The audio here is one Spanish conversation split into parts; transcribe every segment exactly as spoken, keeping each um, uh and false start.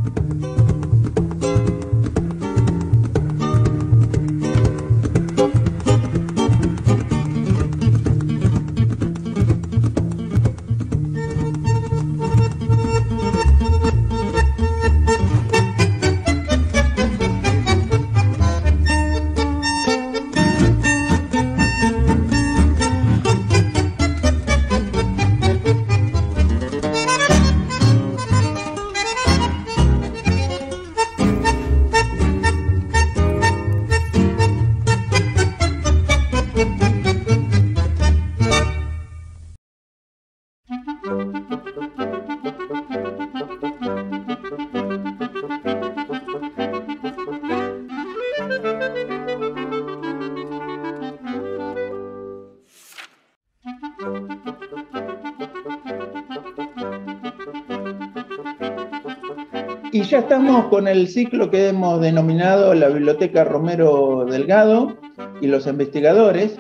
Y ya estamos con el ciclo que hemos denominado la Biblioteca Romero Delgado y los investigadores,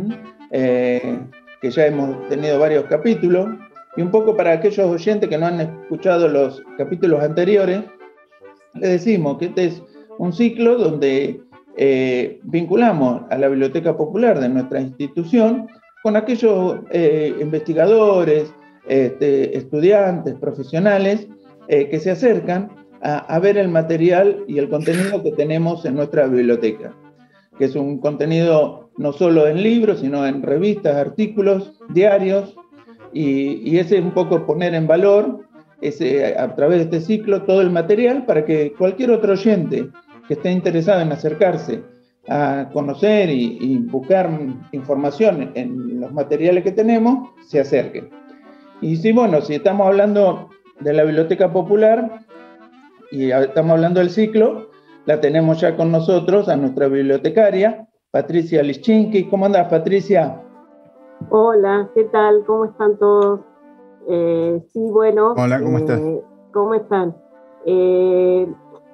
eh, que ya hemos tenido varios capítulos. Y un poco para aquellos oyentes que no han escuchado los capítulos anteriores, les decimos que este es un ciclo donde eh, vinculamos a la Biblioteca Popular de nuestra institución con aquellos eh, investigadores, este, estudiantes, profesionales, eh, que se acercan a, a ver el material y el contenido que tenemos en nuestra biblioteca, que es un contenido no solo en libros, sino en revistas, artículos, diarios, y, y ese es un poco poner en valor, ese, a través de este ciclo, todo el material para que cualquier otro oyente que esté interesado en acercarse a conocer y, y buscar información en los materiales que tenemos, se acerque. Y sí, bueno, si estamos hablando de la Biblioteca Popular y estamos hablando del ciclo, la tenemos ya con nosotros a nuestra bibliotecaria, Patricia Lischinski. ¿Cómo andás, Patricia? Hola, ¿qué tal? ¿Cómo están todos? Eh, sí, bueno. Hola, ¿cómo eh, estás? ¿Cómo están? Eh,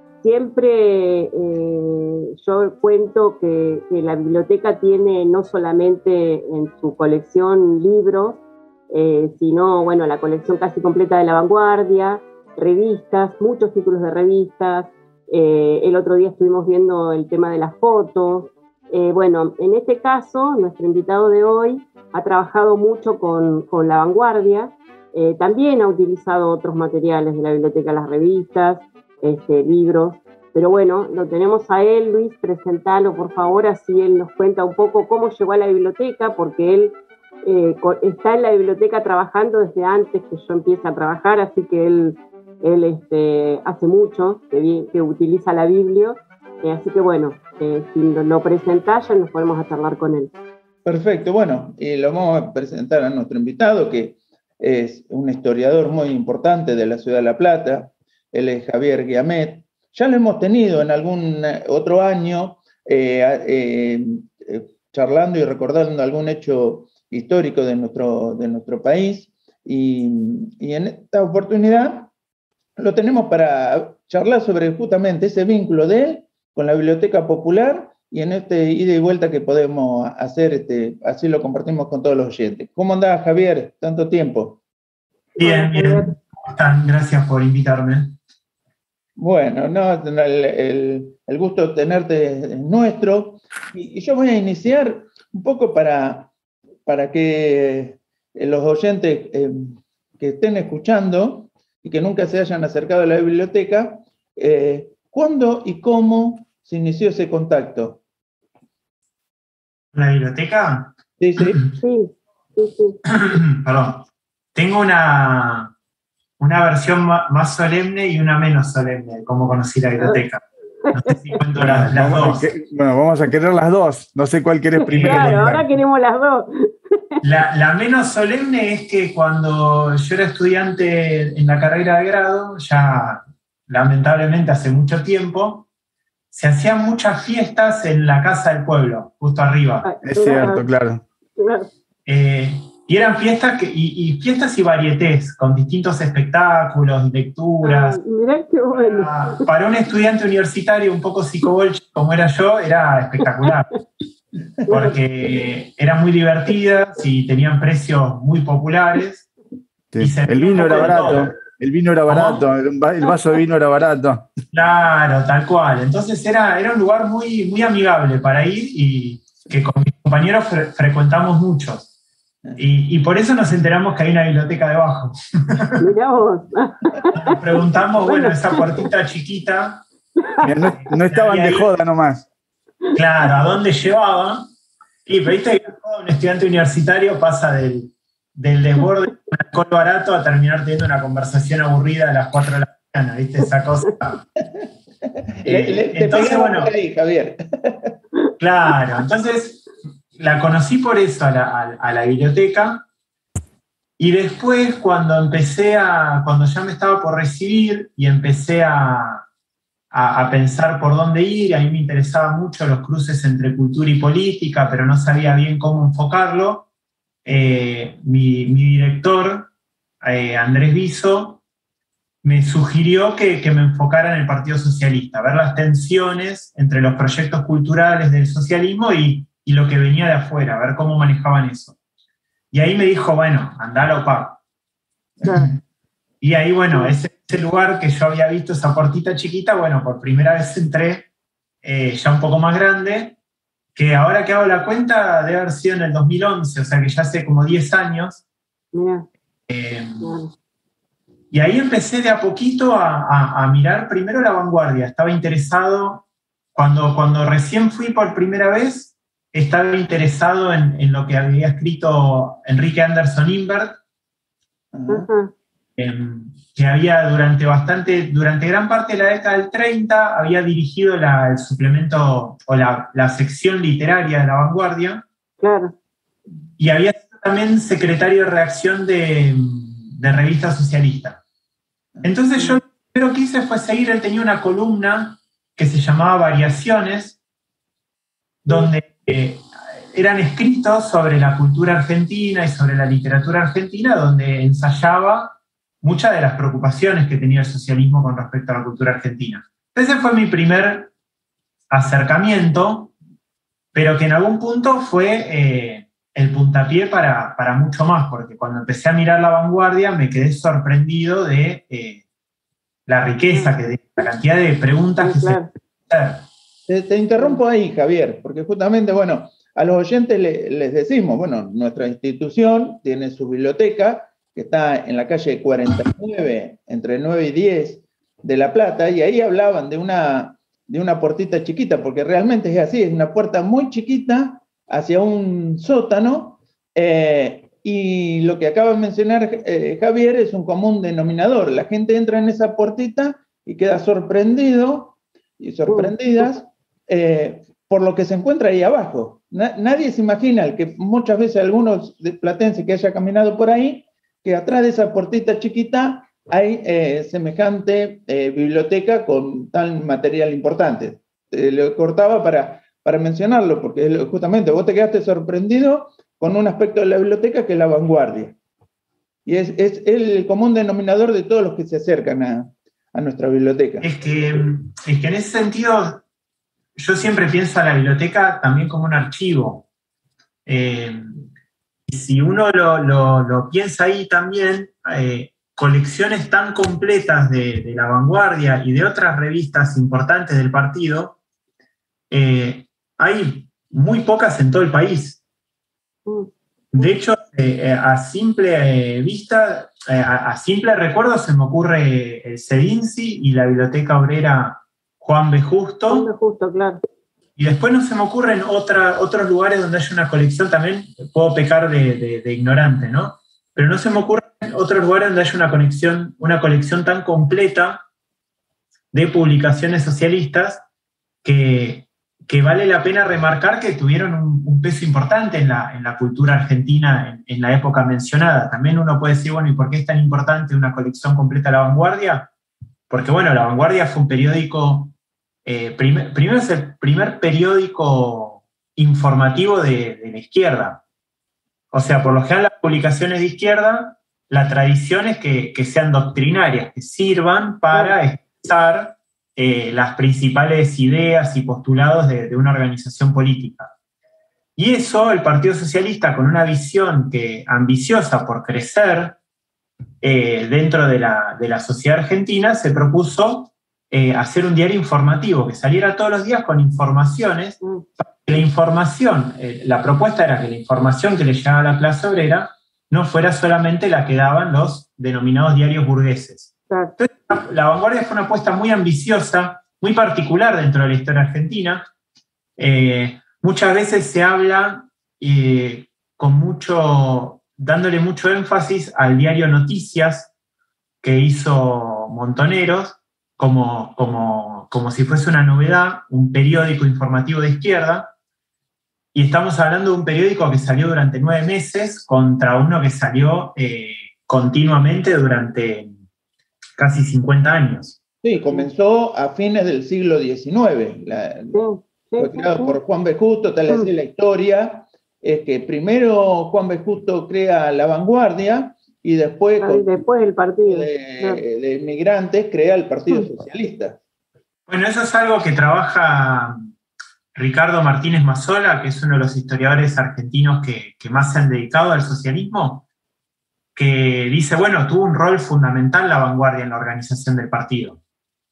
siempre eh, yo cuento que, que la biblioteca tiene no solamente en su colección libros, eh, sino, bueno, la colección casi completa de La Vanguardia, revistas, muchos títulos de revistas. Eh, el otro día estuvimos viendo el tema de las fotos. Eh, bueno, en este caso, nuestro invitado de hoy ha trabajado mucho con, con La Vanguardia, eh, también ha utilizado otros materiales de la biblioteca, las revistas, este, libros, pero bueno, lo tenemos a él. Luis, presentalo por favor, así él nos cuenta un poco cómo llegó a la biblioteca, porque él eh, está en la biblioteca trabajando desde antes que yo empiece a trabajar, así que él, él este, hace mucho que, que utiliza la Biblia, eh, así que bueno, eh, si lo presentás ya nos podemos a charlar con él. Perfecto, bueno, y lo vamos a presentar a nuestro invitado, que es un historiador muy importante de la ciudad de La Plata. Él es Javier Guiamet. Ya lo hemos tenido en algún otro año, eh, eh, eh, charlando y recordando algún hecho histórico de nuestro, de nuestro país, y, y en esta oportunidad lo tenemos para charlar sobre justamente ese vínculo de él con la Biblioteca Popular, y en este ida y vuelta que podemos hacer, este, así lo compartimos con todos los oyentes. ¿Cómo andás, Javier? Tanto tiempo. Bien, bien. ¿Cómo están? Gracias por invitarme. Bueno, no, el, el, el gusto de tenerte es nuestro. Y, y yo voy a iniciar un poco para, para que los oyentes eh, que estén escuchando y que nunca se hayan acercado a la biblioteca, eh, ¿cuándo y cómo se inició ese contacto? ¿La biblioteca? Sí, sí. Sí, sí, sí. Perdón. Tengo una, una versión más solemne y una menos solemne de cómo conocí la biblioteca. No sé si cuento las, las vamos dos. A, bueno, vamos a querer las dos. No sé cuál querés primero. Claro, ahora queremos las dos. La, la menos solemne es que cuando yo era estudiante en la carrera de grado, ya lamentablemente hace mucho tiempo, se hacían muchas fiestas en la Casa del Pueblo, justo arriba. Es cierto, claro. Eh, y eran fiestas que, y, y fiestas y varietés, con distintos espectáculos, lecturas. Ay, mirá qué bueno. Para, para un estudiante universitario un poco psicobolche como era yo, era espectacular. Porque eran muy divertidas y tenían precios muy populares. Sí. Y se el vino era barato. El vino era barato, el vaso de vino era barato. Claro, tal cual. Entonces era, era un lugar muy, muy amigable para ir y que con mis compañeros fre frecuentamos mucho. Y, y por eso nos enteramos que hay una biblioteca debajo. Mirá vos. Nos preguntamos, bueno, esa puertita chiquita. Mira, no, no estaban de joda nomás. Claro, ¿a dónde llevaba? Y pero viste que un estudiante universitario pasa del, del desborde de un alcohol barato a terminar teniendo una conversación aburrida a las cuatro de la mañana, ¿viste? Esa cosa. Le, le, eh, entonces, bueno, ahí, Javier. Claro, entonces la conocí por eso a la, a, a la biblioteca, y después cuando empecé a, cuando ya me estaba por recibir y empecé a, a, a pensar por dónde ir, a mí me interesaban mucho los cruces entre cultura y política, pero no sabía bien cómo enfocarlo, eh, mi, mi director, eh, Andrés Viso, me sugirió que, que me enfocara en el Partido Socialista, ver las tensiones entre los proyectos culturales del socialismo y, y lo que venía de afuera, ver cómo manejaban eso. Y ahí me dijo, bueno, andá a la O P A C. Y ahí, bueno, ese, ese lugar que yo había visto, esa puertita chiquita, bueno, por primera vez entré eh, ya un poco más grande, que ahora que hago la cuenta debe haber sido en el dos mil once, o sea que ya hace como diez años. Mira. Eh, Y ahí empecé de a poquito a, a, a mirar primero La Vanguardia. Estaba interesado, cuando, cuando recién fui por primera vez, estaba interesado en, en lo que había escrito Enrique Anderson Imbert, Uh-huh. eh, que había durante, bastante, durante gran parte de la década del treinta, había dirigido la, el suplemento o la, la sección literaria de La Vanguardia. Claro. Y había sido también secretario de redacción de, de Revista Socialista. Entonces yo lo primero que hice fue seguir, él tenía una columna que se llamaba Variaciones, donde eh, eran escritos sobre la cultura argentina y sobre la literatura argentina, donde ensayaba muchas de las preocupaciones que tenía el socialismo con respecto a la cultura argentina. Ese fue mi primer acercamiento, pero que en algún punto fue eh, el puntapié para, para mucho más, porque cuando empecé a mirar La Vanguardia me quedé sorprendido de eh, la riqueza, que de, la cantidad de preguntas que Claro. se pueden hacer. Te, te interrumpo ahí, Javier, porque justamente, bueno, a los oyentes le, les decimos, bueno, nuestra institución tiene su biblioteca, que está en la calle cuarenta y nueve, entre nueve y diez de La Plata, y ahí hablaban de una, de una puertita chiquita, porque realmente es así, es una puerta muy chiquita hacia un sótano, eh, y lo que acaba de mencionar eh, Javier es un común denominador. La gente entra en esa puertita y queda sorprendido y sorprendidas eh, por lo que se encuentra ahí abajo. Na, nadie se imagina, el que muchas veces algunos de platenses que haya caminado por ahí, que atrás de esa puertita chiquita hay eh, semejante eh, biblioteca con tal material importante. Eh, lo cortaba para, para mencionarlo, porque justamente vos te quedaste sorprendido con un aspecto de la biblioteca que es La Vanguardia. Y es, es el común denominador de todos los que se acercan a, a nuestra biblioteca. Es que, es que en ese sentido yo siempre pienso a la biblioteca también como un archivo. Eh, y si uno lo, lo, lo piensa ahí también, eh, colecciones tan completas de, de La Vanguardia y de otras revistas importantes del partido, eh, hay muy pocas en todo el país. De hecho, eh, a simple eh, vista, eh, a, a simple recuerdo se me ocurre el Cedinsi y la Biblioteca Obrera Juan B. Justo. Juan B. Justo, claro. Y después no se me ocurren otra, otros lugares donde haya una colección, también puedo pecar de, de, de ignorante, ¿no? Pero no se me ocurren otros lugares donde haya una colección, una colección tan completa de publicaciones socialistas que, que vale la pena remarcar que tuvieron un, un peso importante en la, en la cultura argentina en, en la época mencionada. También uno puede decir, bueno, ¿y por qué es tan importante una colección completa de La Vanguardia? Porque, bueno, La Vanguardia fue un periódico... Eh, primer, primero es el primer periódico informativo de, de la izquierda. O sea, por lo general las publicaciones de izquierda, la tradición es que, que sean doctrinarias, que sirvan para expresar eh, las principales ideas y postulados de, de una organización política. Y eso, el Partido Socialista, con una visión que, ambiciosa por crecer, eh, dentro de la, de la sociedad argentina se propuso eh, hacer un diario informativo que saliera todos los días con informaciones. La información, eh, la propuesta era que la información que le llegaba a la clase obrera no fuera solamente la que daban los denominados diarios burgueses. Entonces, La Vanguardia fue una apuesta muy ambiciosa, muy particular dentro de la historia argentina. Eh, muchas veces se habla eh, con mucho, dándole mucho énfasis al diario Noticias que hizo Montoneros, como, como, como si fuese una novedad, un periódico informativo de izquierda. Y estamos hablando de un periódico que salió durante nueve meses contra uno que salió eh, continuamente durante casi cincuenta años. Sí, comenzó a fines del siglo diecinueve. La, Sí, sí, fue creado sí. por Juan B. Justo, tal es la historia. Es que primero Juan B. Justo crea La Vanguardia y después, Ah, con después el partido. de, de inmigrantes, crea el Partido Socialista. Bueno, eso es algo que trabaja Ricardo Martínez Mazzola, que es uno de los historiadores argentinos que, que más se han dedicado al socialismo, que dice, bueno, tuvo un rol fundamental La Vanguardia en la organización del partido.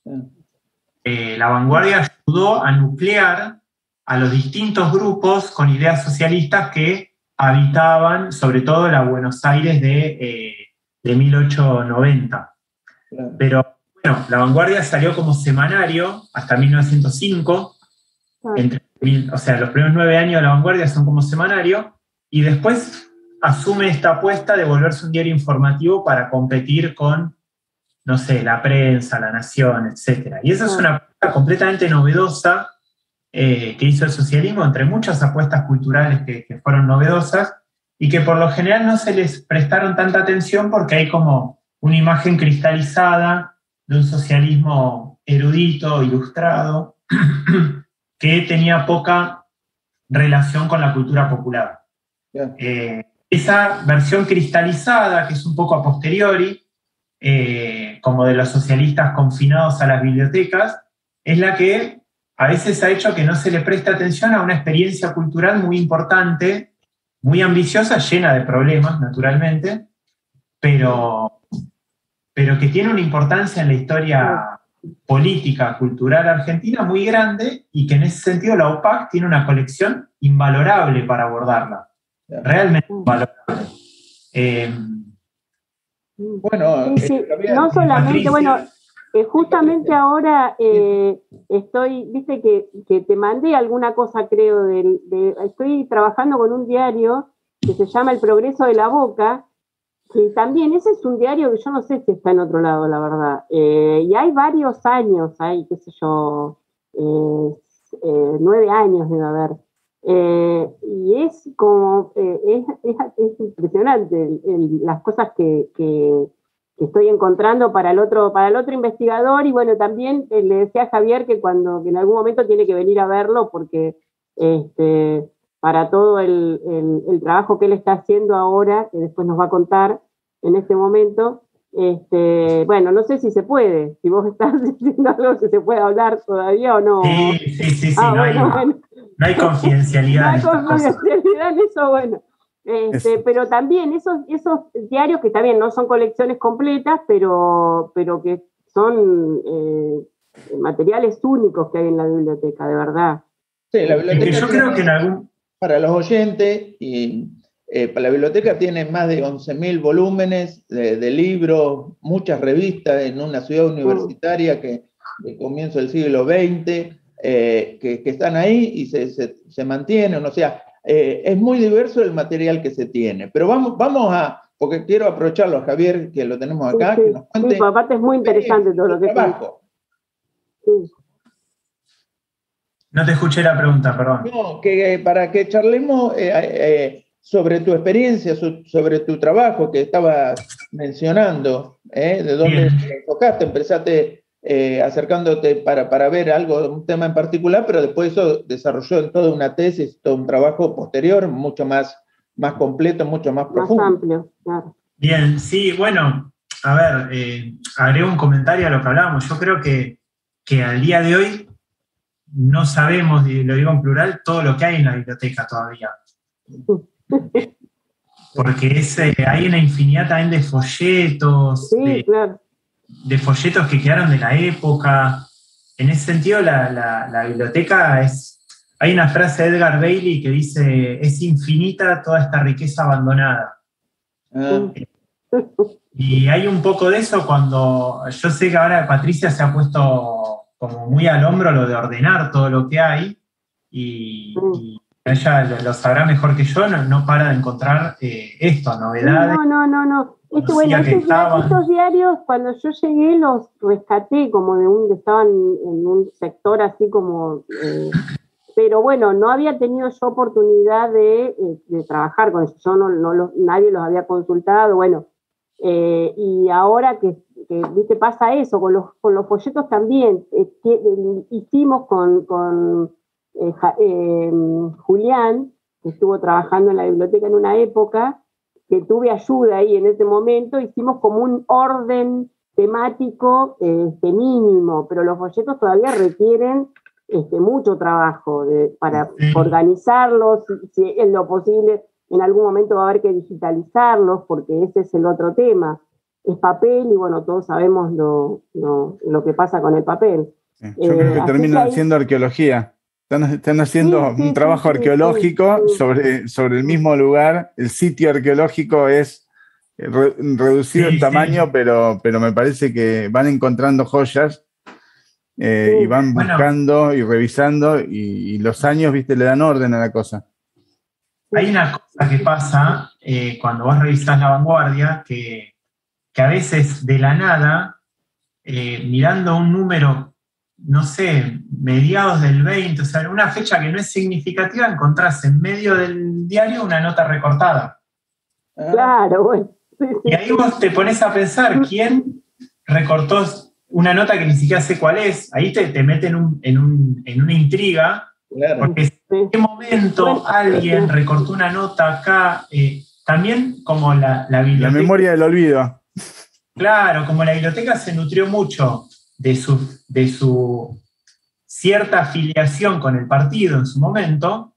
Eh, la Vanguardia ayudó a nuclear a los distintos grupos con ideas socialistas que habitaban sobre todo la Buenos Aires de, eh, de mil ochocientos noventa. Claro. Pero bueno, La Vanguardia salió como semanario hasta mil novecientos cinco, entre, o sea, los primeros nueve años de La Vanguardia son como semanario, y después asume esta apuesta de volverse un diario informativo para competir con, no sé, La Prensa, La Nación, etcétera. Y esa es una apuesta completamente novedosa eh, que hizo el socialismo, entre muchas apuestas culturales que, que fueron novedosas, y que por lo general no se les prestaron tanta atención porque hay como una imagen cristalizada de un socialismo erudito, ilustrado, que tenía poca relación con la cultura popular. Yeah. Eh, esa versión cristalizada, que es un poco a posteriori, eh, como de los socialistas confinados a las bibliotecas, es la que a veces ha hecho que no se le preste atención a una experiencia cultural muy importante, muy ambiciosa, llena de problemas, naturalmente, pero, pero que tiene una importancia en la historia política, cultural argentina muy grande, y que en ese sentido la O P A C tiene una colección invalorable para abordarla. Realmente invalorable. Eh, Bueno, Sí, sí. eh, Javier, No solamente, Patricia. bueno, eh, justamente ahora eh, estoy, viste que, que te mandé alguna cosa, creo, del- de, estoy trabajando con un diario que se llama El Progreso de la Boca, que también ese es un diario que yo no sé si está en otro lado, la verdad. Eh, y hay varios años, hay, qué sé yo, eh, eh, nueve años debe haber. Eh, y es como, eh, es, es, es impresionante el- el- las cosas que, que, que estoy encontrando para el otro, para el otro investigador. Y bueno, también eh, le decía a Javier que cuando, que en algún momento tiene que venir a verlo porque este, para todo el, el, el trabajo que él está haciendo ahora, que después nos va a contar en este momento, este, bueno, no sé si se puede, si vos estás diciendo algo, si se puede hablar todavía o no. sí, sí, sí, sí, Ah, no, bueno, hay, bueno. no hay confidencialidad No en hay estas cosas. confidencialidad en eso, bueno. Este, Es- pero también esos, esos diarios que también no son colecciones completas, pero, pero que son eh, materiales únicos que hay en la biblioteca, de verdad. sí, la Es que biblioteca yo tiene, creo que en algún... para los oyentes, y eh, para la biblioteca tiene más de once mil volúmenes de, de libros, muchas revistas en una ciudad universitaria que de comienzo del siglo veinte, eh, que, que están ahí y se, se, se mantienen, o sea, eh, es muy diverso el material que se tiene. Pero vamos, vamos a, porque quiero aprovecharlo a Javier, que lo tenemos acá, Sí, que sí, nos sí, cuente pues aparte es muy interesante todo lo que cuenta. trabajo. Sí. No te escuché la pregunta, perdón. No, que para que charlemos eh, eh, sobre tu experiencia, su- sobre tu trabajo que estabas mencionando, eh, de dónde Bien. te enfocaste, empezaste eh, acercándote para, para ver algo, un tema en particular, pero después eso desarrolló en toda una tesis, todo un trabajo posterior, mucho más, más completo, mucho más Más profundo. amplio, claro. Bien, sí, bueno, a ver, eh, agrego un comentario a lo que hablábamos. Yo creo que, que al día de hoy no sabemos, y lo digo en plural, todo lo que hay en la biblioteca todavía. porque es, eh, hay una infinidad también de folletos, Sí, de, claro. de folletos que quedaron de la época. En ese sentido, la, la, la biblioteca es... Hay una frase de Edgar Bailey que dice, es infinita toda esta riqueza abandonada. Ah, Y hay un poco de eso cuando, yo sé que ahora Patricia se ha puesto como muy al hombro lo de ordenar todo lo que hay, y, y ella lo, lo sabrá mejor que yo, no, no para de encontrar eh, esto, novedades. No, no, no, no. Este, bueno, Conocía que estos, dia- estaban. estos diarios, cuando yo llegué, los rescaté como de un, estaban en un sector así como, eh, pero bueno, no había tenido yo oportunidad de, eh, de trabajar con ellos, yo no, no los, nadie los había consultado, bueno, eh, y ahora que, que, viste, pasa eso, con los, con los folletos también, eh, que, eh, hicimos con, con eh, ja- eh, Julián, que estuvo trabajando en la biblioteca en una época, que tuve ayuda ahí en ese momento, hicimos como un orden temático este, mínimo, pero los folletos todavía requieren este, mucho trabajo de, para Sí. organizarlos, si, si en lo posible en algún momento va a haber que digitalizarlos, porque ese es el otro tema. Es papel y bueno, todos sabemos lo, lo, lo que pasa con el papel. Sí, yo creo que Eh, así terminan que ahí- haciendo arqueología. Están, están haciendo Sí, sí, un sí, trabajo sí, arqueológico sí, sí. sobre, sobre el mismo lugar. El sitio arqueológico es eh, re- reducido Sí, en tamaño, sí. pero, pero me parece que van encontrando joyas eh, Sí. y van Bueno. buscando y revisando, y, y los años, viste, le dan orden a la cosa. Hay una cosa que pasa eh, cuando vos revisás La Vanguardia, que, que a veces de la nada, eh, mirando un número, no sé, mediados del veinte, o sea, una fecha que no es significativa, encontrás en medio del diario una nota recortada. ah, Claro, bueno. Sí, sí, Y ahí vos te pones a pensar quién recortó una nota que ni siquiera sé cuál es. Ahí te, te meten un- en, un, en una intriga, claro. porque sí. en qué momento Bueno, alguien sí. recortó una nota acá. Eh, también como la, la La biblioteca. memoria del olvido. Claro, como la biblioteca se nutrió mucho de su, de su cierta afiliación con el partido en su momento,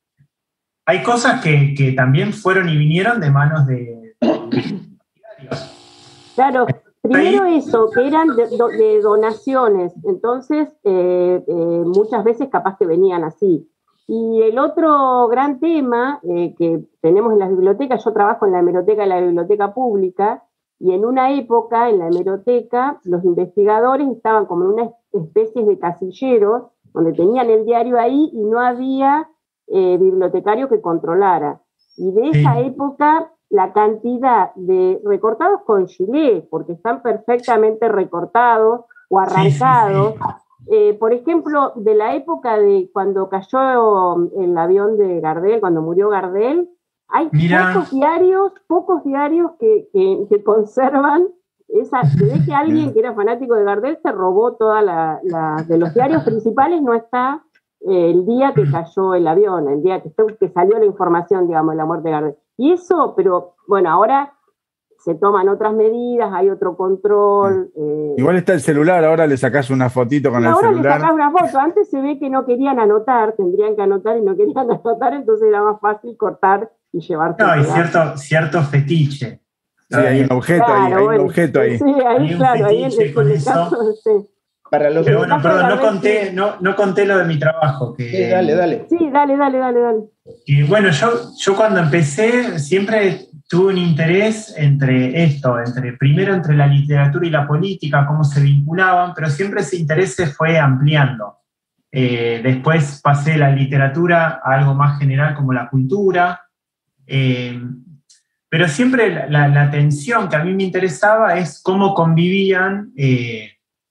hay cosas que, que también fueron y vinieron de manos de, de partidarios. Claro, primero Ahí- eso, que eran de, do- de donaciones, entonces eh, eh, muchas veces capaz que venían así. Y el otro gran tema eh, que tenemos en las bibliotecas, yo trabajo en la hemeroteca de la biblioteca pública, y en una época en la hemeroteca los investigadores estaban como en una especie de casilleros, donde tenían el diario ahí y no había eh, bibliotecario que controlara. Y de esa Sí. época la cantidad de recortados con gilet, porque están perfectamente recortados o arrancados. Sí, sí, Eh, por ejemplo, de la época de cuando cayó el avión de Gardel, cuando murió Gardel, hay Mirá. pocos diarios, pocos diarios que, que, que conservan esa. Se ve que alguien que era fanático de Gardel se robó toda la, la de los diarios principales, no está eh, el día que cayó el avión, el día que, que salió la información, digamos, de la muerte de Gardel. Y eso, pero bueno, ahora se toman otras medidas, hay otro control. Eh, Igual está el celular, ahora le sacás una fotito con y el ahora le celular. sacás una foto. Antes se ve que no querían anotar, tendrían que anotar y no querían anotar, entonces era más fácil cortar y llevarse. No, el hay pedazo. cierto, cierto fetiche. Sí, hay un objeto ahí, Claro, hay un bueno, objeto ahí. Sí, ahí, Hay un claro, ahí en, fetiche en con el eso. caso, sí. Para los Pero En el bueno, caso de perdón, no Gardel, conté, sí. no, no conté lo de mi trabajo. Que, Sí, dale, dale. Sí, dale, dale, dale, dale. Y bueno, yo, yo cuando empecé siempre tuve un interés entre esto, entre primero entre la literatura y la política, cómo se vinculaban, pero siempre ese interés se fue ampliando. Eh, después pasé de la literatura a algo más general como la cultura, eh, pero siempre la, la, la tensión que a mí me interesaba es cómo convivían eh,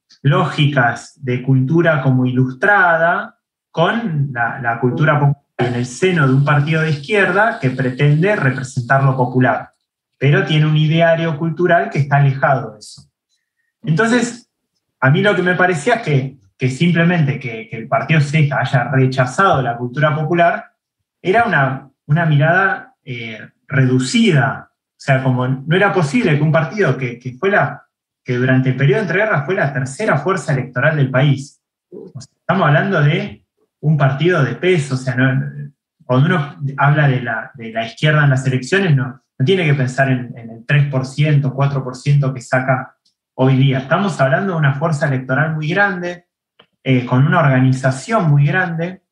lógicas de cultura como ilustrada con la, la cultura popular en el seno de un partido de izquierda que pretende representar lo popular, pero tiene un ideario cultural que está alejado de eso. Entonces, a mí lo que me parecía es que, que simplemente que, que el partido Ceja haya rechazado la cultura popular era una, una mirada eh, reducida. O sea, como no era posible que un partido que, que, fue la, que durante el periodo de entreguerras fue la tercera fuerza electoral del país. O sea, estamos hablando de un partido de peso, o sea, no, cuando uno habla de la, de la izquierda en las elecciones, no, no tiene que pensar en, en el tres por ciento, cuatro por ciento que saca hoy día. Estamos hablando de una fuerza electoral muy grande, eh, con una organización muy grande.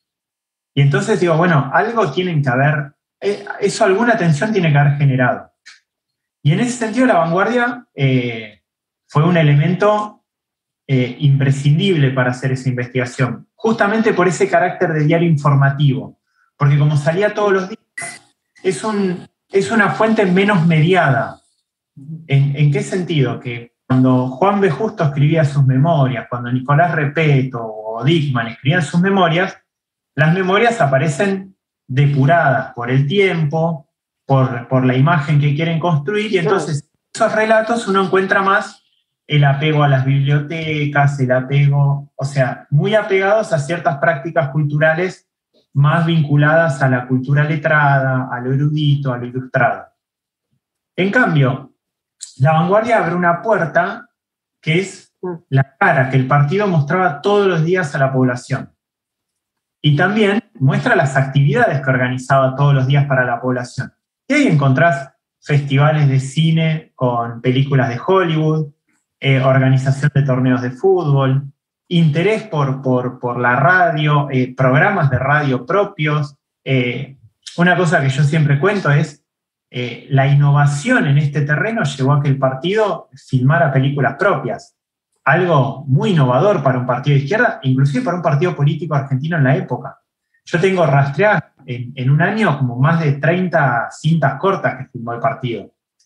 Y entonces digo, bueno, algo tienen que haber, eh, eso alguna tensión tiene que haber generado. Y en ese sentido La Vanguardia eh, fue un elemento eh, imprescindible para hacer esa investigación, justamente por ese carácter de diario informativo, porque como salía todos los días, es, un, es una fuente menos mediada. ¿En, ¿En qué sentido? Que cuando Juan B. Justo escribía sus memorias, cuando Nicolás Repetto o Dickmann escribían sus memorias, las memorias aparecen depuradas por el tiempo, por, por la imagen que quieren construir, y entonces en esos relatos uno encuentra más el apego a las bibliotecas, el apego, o sea, muy apegados a ciertas prácticas culturales más vinculadas a la cultura letrada, a lo erudito, a lo ilustrado. En cambio, La Vanguardia abre una puerta que es la cara que el partido mostraba todos los días a la población. Y también muestra las actividades que organizaba todos los días para la población. Y ahí encontrás festivales de cine con películas de Hollywood, eh, organización de torneos de fútbol, interés por, por, por la radio, eh, programas de radio propios. Eh, una cosa que yo siempre cuento es eh, la innovación en este terreno llevó a que el partido filmara películas propias. Algo muy innovador para un partido de izquierda, inclusive para un partido político argentino en la época. Yo tengo rastreadas en, en un año como más de treinta cintas cortas que filmó el partido.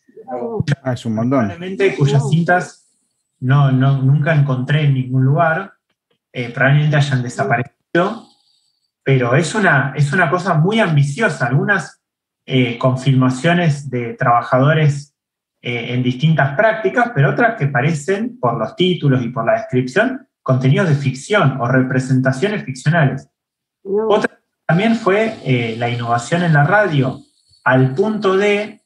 Ah, es un montón. Probablemente cuyas cintas no, no, nunca encontré en ningún lugar, eh, probablemente hayan desaparecido, pero es una, es una cosa muy ambiciosa. Algunas eh, con filmaciones de trabajadores Eh, en distintas prácticas, pero otras que parecen, por los títulos y por la descripción, contenidos de ficción o representaciones ficcionales. No. Otra también fue eh, la innovación en la radio, al punto de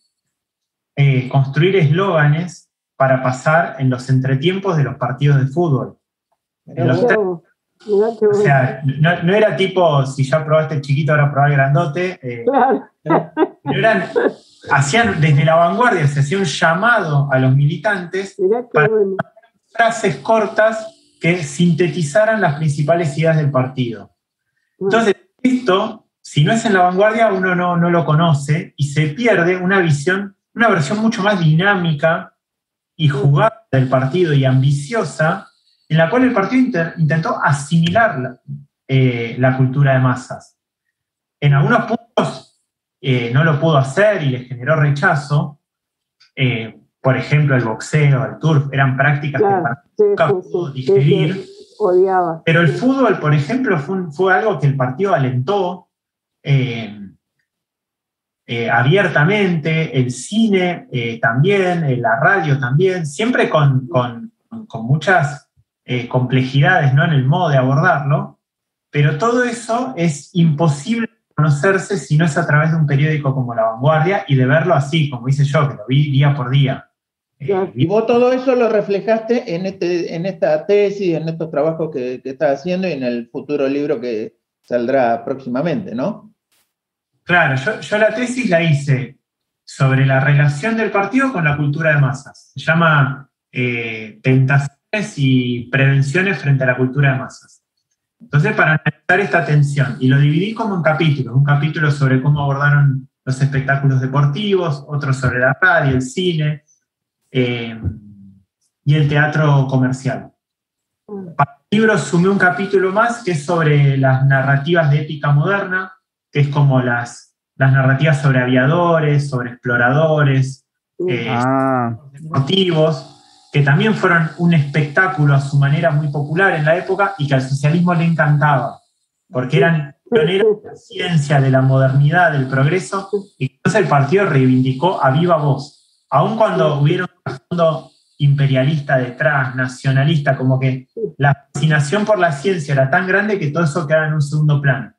eh, construir eslóganes para pasar en los entretiempos de los partidos de fútbol. En los no. O sea, no, no era tipo, si ya probaste el chiquito, ahora probá el grandote. Eh, claro. No eran... Hacían, desde La Vanguardia se hacía un llamado a los militantes para bueno. frases cortas que sintetizaran las principales ideas del partido. Entonces, esto, si no es en La Vanguardia, uno no, no lo conoce y se pierde una visión, una versión mucho más dinámica y jugada del partido y ambiciosa, en la cual el partido inter, intentó asimilar la, eh, la cultura de masas. En algunos puntos Eh, no lo pudo hacer y le generó rechazo. Eh, por ejemplo, el boxeo, el turf, eran prácticas claro, que nunca sí, pudo sí, digerir. Sí, sí, odiaba. Pero el fútbol, por ejemplo, fue, un, fue algo que el partido alentó eh, eh, abiertamente, el cine eh, también, eh, la radio también, siempre con, con, con muchas eh, complejidades, ¿no?, en el modo de abordarlo, pero todo eso es imposible conocerse si no es a través de un periódico como La Vanguardia y de verlo así, como hice yo, que lo vi día por día. Eh, y vos todo eso lo reflejaste en, este, en esta tesis, en estos trabajos que, que estás haciendo y en el futuro libro que saldrá próximamente, ¿no? Claro, yo, yo la tesis la hice sobre la relación del partido con la cultura de masas. Se llama eh, Tentaciones y Prevenciones frente a la cultura de masas. Entonces, para analizar esta tensión, y lo dividí como en capítulos, un capítulo sobre cómo abordaron los espectáculos deportivos, otro sobre la radio, el cine eh, y el teatro comercial. Para el libro sumé un capítulo más que es sobre las narrativas de épica moderna, que es como las, las narrativas sobre aviadores, sobre exploradores, eh, ah. deportivos, que también fueron un espectáculo a su manera muy popular en la época y que al socialismo le encantaba, porque eran pioneros de la ciencia, de la modernidad, del progreso, y entonces el partido reivindicó a viva voz, aun cuando hubiera un fondo imperialista detrás, nacionalista, como que la fascinación por la ciencia era tan grande que todo eso quedaba en un segundo plano.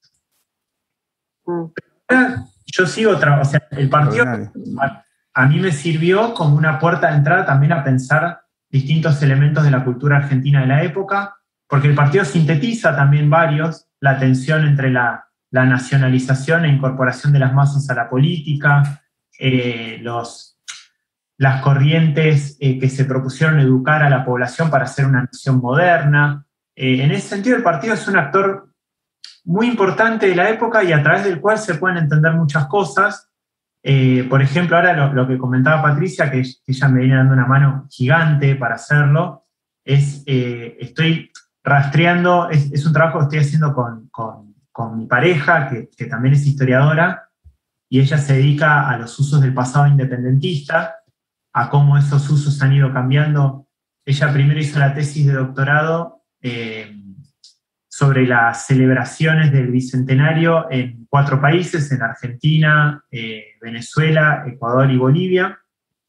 Pero yo sigo, o sea, el partido... a mí me sirvió como una puerta de entrada también a pensar distintos elementos de la cultura argentina de la época, porque el partido sintetiza también varios, la tensión entre la, la nacionalización e incorporación de las masas a la política, eh, los, las corrientes eh, que se propusieron educar a la población para hacer una nación moderna. Eh, en ese sentido, el partido es un actor muy importante de la época y a través del cual se pueden entender muchas cosas. Eh, por ejemplo, ahora lo, lo que comentaba Patricia, que, que ella me viene dando una mano gigante para hacerlo, es, eh, estoy rastreando, es, es un trabajo que estoy haciendo con, con, con mi pareja, que, que también es historiadora, y ella se dedica a los usos del pasado independentista, a cómo esos usos han ido cambiando. Ella primero hizo la tesis de doctorado eh, sobre las celebraciones del Bicentenario en cuatro países, en Argentina, eh, Venezuela, Ecuador y Bolivia.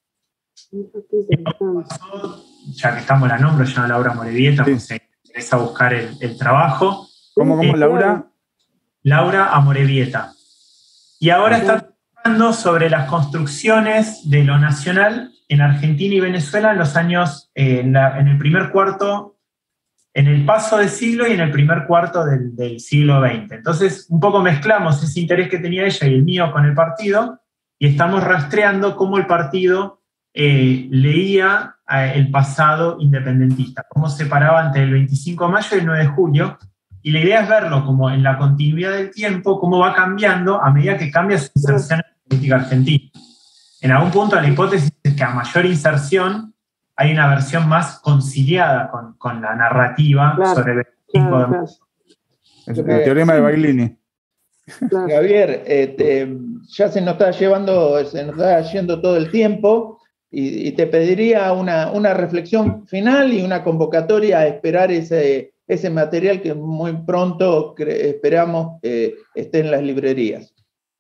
Ya que estamos, la nombro, ya Laura Amorebieta, sí. Pues se interesa buscar el, el trabajo. ¿Cómo, cómo, eh, Laura? Laura Amorebieta. Y ahora está trabajando sobre las construcciones de lo nacional en Argentina y Venezuela en los años, eh, en, la, en el primer cuarto, en el paso de siglo y en el primer cuarto del, del siglo veinte. Entonces, un poco mezclamos ese interés que tenía ella y el mío con el partido, y estamos rastreando cómo el partido eh, leía eh, el pasado independentista, cómo separaba entre el veinticinco de mayo y el nueve de julio, y la idea es verlo como en la continuidad del tiempo, cómo va cambiando a medida que cambia su inserción en la política argentina. En algún punto la hipótesis es que a mayor inserción hay una versión más conciliada con, con la narrativa, claro, sobre el veinticinco de mayo. El, el teorema de Baglini. Claro. Javier, eh, te, ya se nos está llevando, se nos está yendo todo el tiempo, y, y te pediría una, una reflexión final y una convocatoria a esperar ese, ese material que muy pronto esperamos eh, esté en las librerías.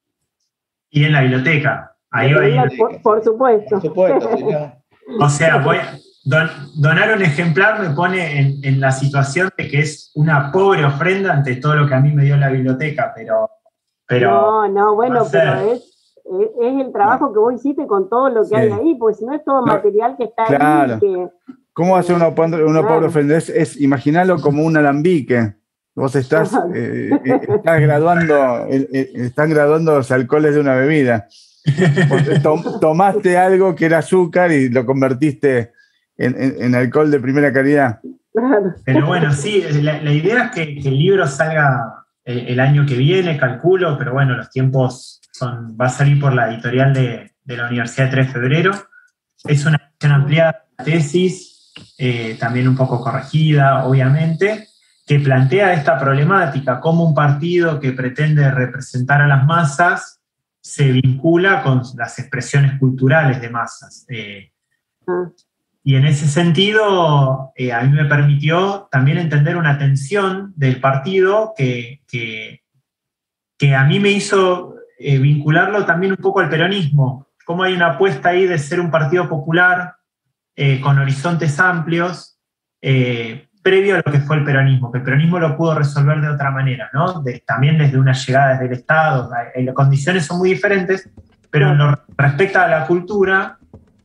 Y en la biblioteca. Ahí va a ir. Por, por supuesto. Por supuesto, señor. O sea, voy a don, donar un ejemplar me pone en, en la situación de que es una pobre ofrenda ante todo lo que a mí me dio la biblioteca, pero... pero no, no, bueno, pero es, es el trabajo que vos hiciste con todo lo que sí. hay ahí, porque si no es todo no, material que está claro. ahí. Que, ¿Cómo va a ser uno, uno claro. pobre ofrenda? Es, es imaginarlo como un alambique. Vos estás, eh, estás graduando, eh, eh, están graduando los alcoholes de una bebida. Tom, tomaste algo que era azúcar y lo convertiste en, en, en alcohol de primera calidad. Pero bueno, sí, la, la idea es que, que el libro salga el, el año que viene, calculo, pero bueno, los tiempos son, va a salir por la editorial de, de la Universidad de tres de febrero. Es una edición ampliada de la tesis, eh, también un poco corregida, obviamente, que plantea esta problemática, cómo un partido que pretende representar a las masas se vincula con las expresiones culturales de masas. Eh, ah. Y en ese sentido, eh, a mí me permitió también entender una tensión del partido que, que, que a mí me hizo eh, vincularlo también un poco al peronismo. Cómo hay una apuesta ahí de ser un partido popular, eh, con horizontes amplios, eh, previo a lo que fue el peronismo, que el peronismo lo pudo resolver de otra manera, ¿no? De, también desde unas llegadas del Estado, las condiciones son muy diferentes, pero en lo que respecta a la cultura,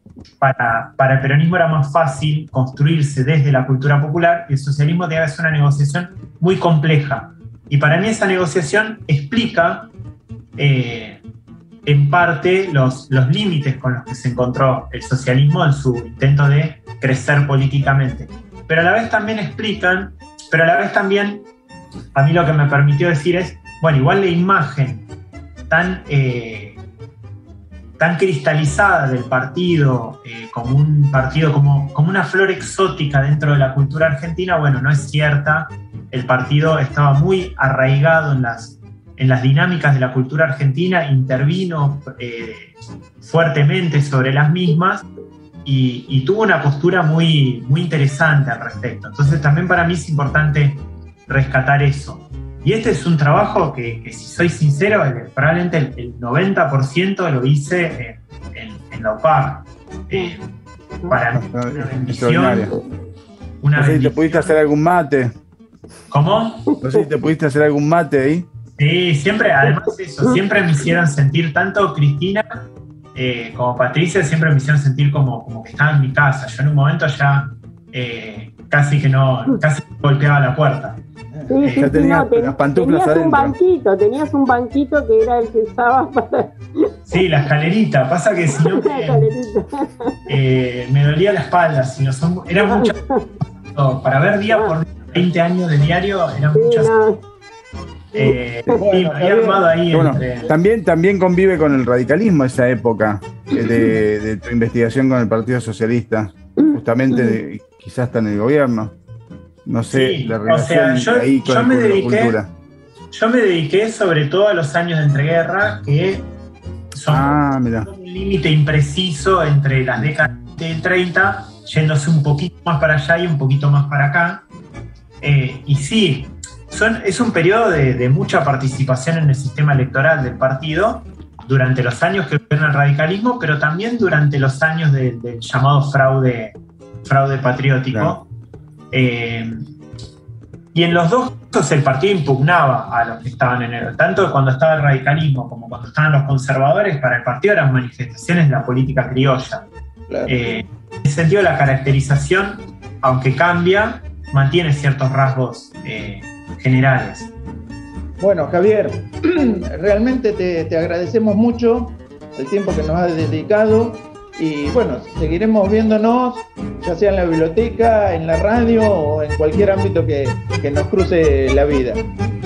para, para el peronismo era más fácil construirse desde la cultura popular, y el socialismo tenía que hacer una negociación muy compleja. Y para mí esa negociación explica, eh, en parte, los, los límites con los que se encontró el socialismo en su intento de crecer políticamente. Pero a la vez también explican, pero a la vez también, a mí lo que me permitió decir es, bueno, igual la imagen tan, eh, tan cristalizada del partido, eh, como un partido, como, como una flor exótica dentro de la cultura argentina, bueno, no es cierta. El partido estaba muy arraigado en las, en las dinámicas de la cultura argentina, intervino eh, fuertemente sobre las mismas, Y, y tuvo una postura muy, muy interesante al respecto. Entonces también para mí es importante rescatar eso. Y este es un trabajo que, que si soy sincero, el, probablemente el, el noventa por ciento lo hice en, en, en la U P A C. Eh, para mí una bendición. Una no sé si te pudiste hacer algún mate. ¿Cómo? No sé si te pudiste hacer algún mate ahí. Sí, siempre, además eso, siempre me hicieron sentir tanto Cristina Eh, como Patricia, siempre me hicieron sentir como, como que estaba en mi casa. Yo en un momento ya eh, casi que no, casi golpeaba la puerta. Sí, sí, ya sí, tenía no, ten, las pantuflas tenías adentro. un banquito, tenías un banquito que era el que usaba para... Sí, la escalerita. Pasa que si no me, eh, me dolía la espalda. Si no son, era mucho. Para ver día por día, veinte años de diario, eran muchas. Eh, bueno, sí, me había armado ahí. Bueno, entre... también, también convive con el radicalismo esa época de, de tu investigación con el Partido Socialista, justamente de, quizás está en el gobierno. No sé, sí, la relación o sea, yo, ahí con yo el me Club de dediqué, Cultura. Yo me dediqué sobre todo a los años de entreguerra, que son ah, un límite impreciso entre las décadas del treinta, yéndose un poquito más para allá y un poquito más para acá. Eh, y sí, son, es un periodo de, de mucha participación en el sistema electoral del partido durante los años que gobierna el radicalismo, pero también durante los años de, del llamado fraude, fraude patriótico. Claro. Eh, y en los dos casos el partido impugnaba a los que estaban en el... Tanto cuando estaba el radicalismo como cuando estaban los conservadores, para el partido eran manifestaciones de la política criolla. Claro. Eh, en ese sentido, la caracterización, aunque cambia, mantiene ciertos rasgos eh, generales. Bueno, Javier, realmente te, te agradecemos mucho el tiempo que nos has dedicado y bueno, seguiremos viéndonos, ya sea en la biblioteca, en la radio o en cualquier ámbito que, que nos cruce la vida.